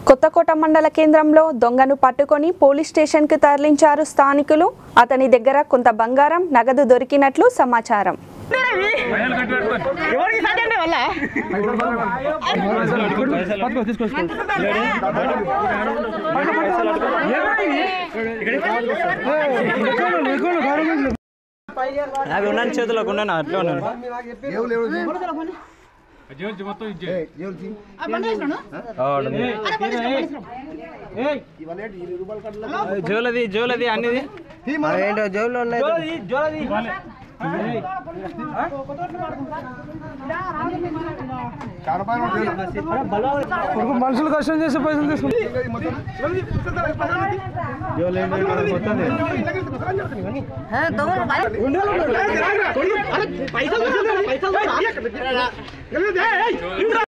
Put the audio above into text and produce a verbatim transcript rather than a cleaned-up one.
కొత్తకోట మండల కేంద్రంలో దొంగను పట్టుకొని పోలీస్ స్టేషన్ కు తరలించారు స్థానికులు. అతని దగ్గర కొంత బంగారం నగదు దొరికినట్లు సమాచారం. చేతులకు ఉన్నాను అట్లా ఉన్నాను. జోలది జోలది అన్నిది ఏంటో జోలు ఉన్నాయి. మనుషులు కష్టం చేసే పైసలు తీసుకుంటారు.